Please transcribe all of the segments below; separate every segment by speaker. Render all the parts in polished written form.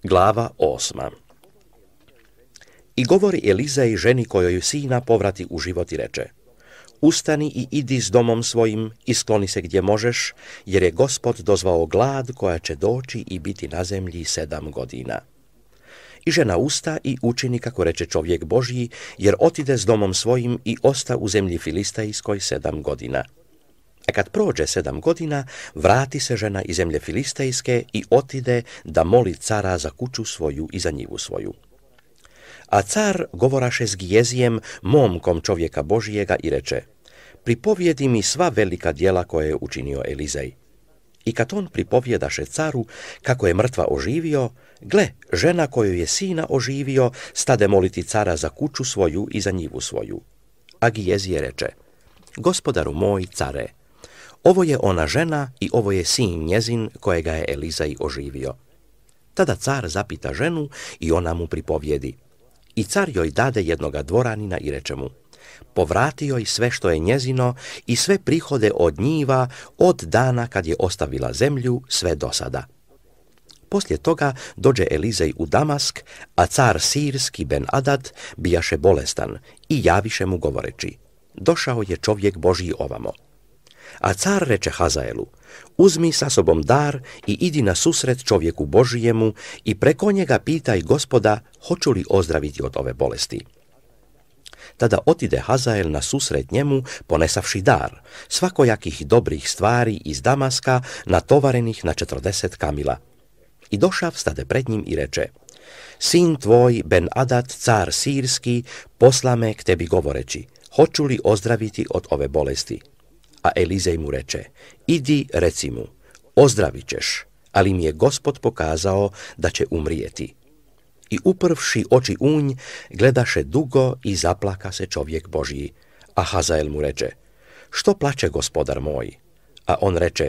Speaker 1: Glava 8. I govori Elizej ženi kojoj sina povrati u život i reče: Ustani i idi s domom svojim i skloni se gdje možeš, jer je Gospod dozvao glad koja će doći i biti na zemlji 7 godina. I žena usta i učini kako reče čovjek Božji, jer otide s domom svojim i osta u zemlji Filistejskoj 7 godina. A kad prođe 7 godina, vrati se žena iz zemlje Filistejske i otide da moli cara za kuću svoju i za njivu svoju. A car govoraše s Gijezijem, momkom čovjeka Božijega, i reče: Pripovijedi mi sva velika djela koje je učinio Elizej. I kad on pripovjedaše caru kako je mrtva oživio, gle, žena koju je sina oživio stade moliti cara za kuću svoju i za njivu svoju. A Gijezije reče: Gospodaru moj care, ovo je ona žena i ovo je sin njezin kojega je Elizej oživio. Tada car zapita ženu i ona mu pripovjedi. I car joj dade jednoga dvoranina i reče mu: Povrati joj sve što je njezino i sve prihode od njiva od dana kad je ostavila zemlju sve do sada. Poslije toga dođe Elizej u Damask, a car Sirski Ben Adad bijaše bolestan i javiše mu govoreći: Došao je čovjek Božji ovamo. A car reče Hazaelu: Uzmi sa sobom dar i idi na susret čovjeku Božijemu i preko njega pitaj Gospoda hoću li ozdraviti od ove bolesti. Tada otide Hazael na susret njemu ponesavši dar, svakojakih dobrih stvari iz Damaska natovarenih na 40 kamila. I došav stade pred njim i reče: Sin tvoj Ben Adad, car Sirski, posla me k tebi govoreći: Hoću li ozdraviti od ove bolesti? A Elizej mu reče: Idi, reci mu, ozdravit ćeš, ali mi je Gospod pokazao da će umrijeti. I uprvši oči unj, gledaše dugo i zaplaka se čovjek Božji. A Hazael mu reče: Što plače, gospodar moj? A on reče: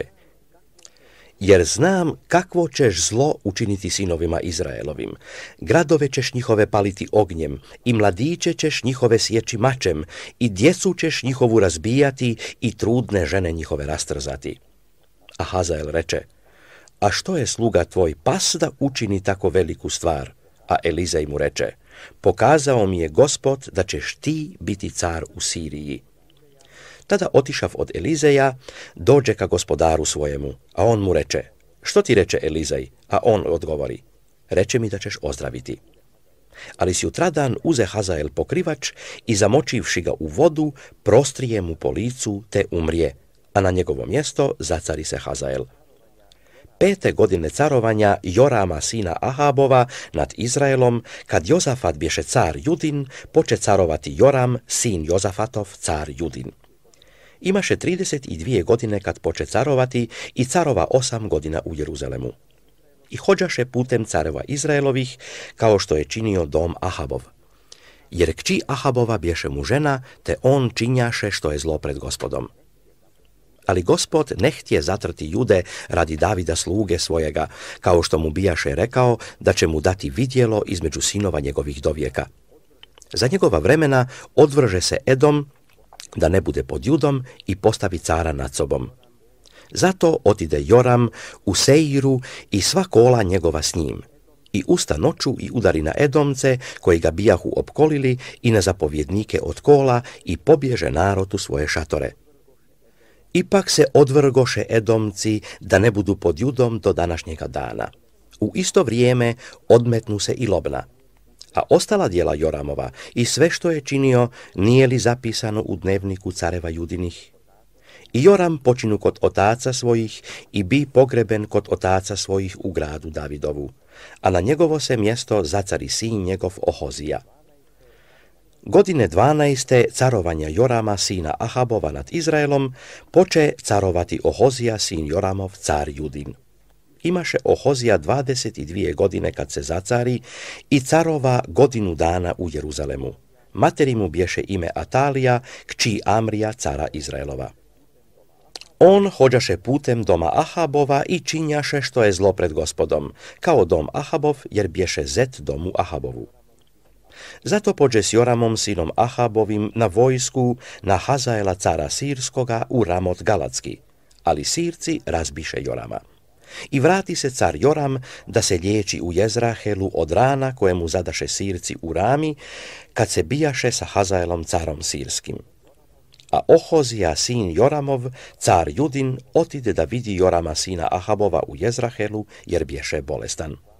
Speaker 1: Jer znam kakvo ćeš zlo učiniti sinovima Izraelovim. Gradove ćeš njihove paliti ognjem i mladiće ćeš njihove sjeći mačem i djecu ćeš njihovu razbijati i trudne žene njihove rastrzati. A Hazael reče: A što je sluga tvoj pas da učini tako veliku stvar? A Elizej mu reče: Pokazao mi je Gospod da ćeš ti biti car u Siriji. Tada otišav od Elizeja, dođe ka gospodaru svojemu, a on mu reče: Što ti reče Elizej? A on odgovori: Reče mi da ćeš ozdraviti. Ali sutradan uze Hazael pokrivač i zamočivši ga u vodu, prostrije mu po licu te umrije, a na njegovo mjesto zacari se Hazael. 5. godine carovanja Jorama sina Ahabova nad Izraelom, kad Jozafat bješe car Judin, poče carovati Joram, sin Jozafatov, car Judin. Imaše 32 godine kad poče carovati i carova 8 godina u Jeruzalemu. I hođaše putem careva Izraelovih, kao što je činio dom Ahabov. Jer kći Ahabova bješe mu žena, te on činjaše što je zlo pred Gospodom. Ali Gospod ne htje zatrti Jude radi Davida sluge svojega, kao što mu bijaše rekao da će mu dati vidjelo između sinova njegovih dovijeka. Za njegova vremena odvrže se Edom, da ne bude pod Judom, i postavi cara nad sobom. Zato otide Joram u Seiru i sva kola njegova s njim. I usta noću i udari na Edomce, koji ga bijahu opkolili, i na zapovjednike od kola, i pobježe narod u svoje šatore. Ipak se odvrgoše Edomci da ne budu pod Judom do današnjega dana. U isto vrijeme odmetnu se i Lobna. A ostala djela Joramova i sve što je činio nije li zapisano u dnevniku careva Judinih? I Joram počinu kod otaca svojih i bi pogreben kod otaca svojih u gradu Davidovu, a na njegovo se mjesto zacari sin njegov Ohozija. Godine 12. carovanja Jorama sina Ahabova nad Izraelom poče carovati Ohozija sin Joramov car Judin. Imaše Ohozija 22 godine kad se zacari i carova godinu dana u Jeruzalemu. Materi mu bješe ime Atalija, kći Amrija cara Izraelova. On hođaše putem doma Ahabova i činjaše što je zlo pred Gospodom, kao dom Ahabov, jer bješe zet domu Ahabovu. Zato pođe s Joramom sinom Ahabovim na vojsku na Hazaela cara Sirskoga u Ramot Galatski, ali Sirci razbiše Jorama. I vrati se car Joram da se liječi u Jezrahelu od rana koje mu zadaše Sirci u Rami, kad se bijaše sa Hazaelom carom sirskim. A Ohozija, sin Joramov, car Judin, otide da vidi Jorama sina Ahabova u Jezrahelu, jer bješe bolestan.